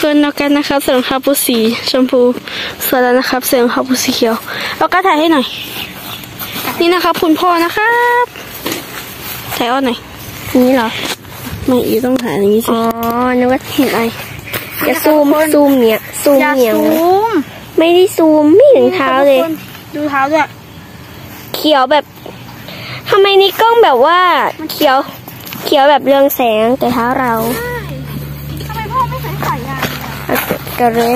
ฟิร์นแล้วกันนะครับใส่รองเท้าปูสีชมพูสวยแล้วนะครับใส่รองเท้าปูสีเขียวแล้วก็ถ่ายให้หน่อยนี่นะครับคุณพ่อนะครับถ่ายอ้อนหน่อยนี่เหรอไม่อีต้องถ่ายอย่างนี้สิอ๋อนึกว่าเห็นอะไรอย่าซูมเนี่ยซูมเนี่ยไม่ได้ซูมไม่ถึงเท้าเลยดูเท้าด้วยเขียวแบบทำไมนี่กล้องแบบว่าเขียวแบบเรืองแสงแต่เท้าเราทำไมพ่อไม่ใส่ขายาวกันเลย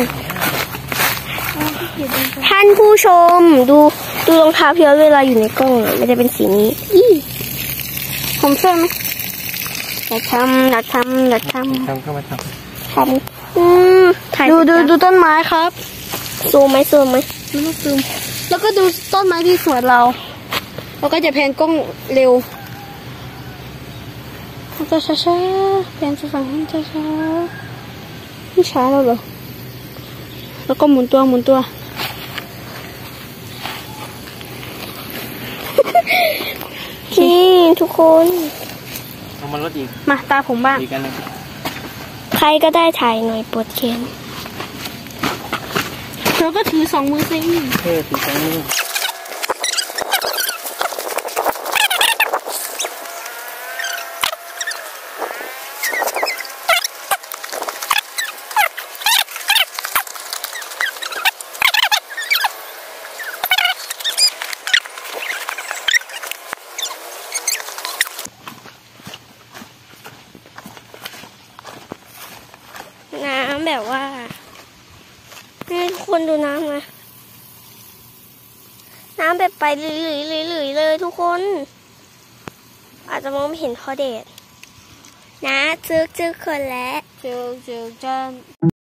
ท่านผู้ชมดูรองเท้าเพียวเวลาอยู่ในกล้องมันจะเป็นสีนี้ผมเชื่อไหมอยากทำเข้ามาทำดูต้นไม้ครับซูมไหมไม่ต้องซูมแล้วก็ดูต้นไม้ที่สวนเราก็จะแพนกล้องเร็วจะช้าแพนฝั่งให้ช้าไม่ช้าแล้วเหรอแล้วก็หมุนตัวนี่ทุกคนเอามันลดอีกมาตาผมบ้างใครก็ได้ถ่ายหน่อยปวดแขนเธอก็ถือ2 มือสิถือ2 มือน้ำแบบว่าให้ทุกคนดูน้ำนะน้ำแบบไปหลุยเลยทุกคนอาจจะมองไม่เห็นเพราะแดดนะจึกคนแล้วจึกจัน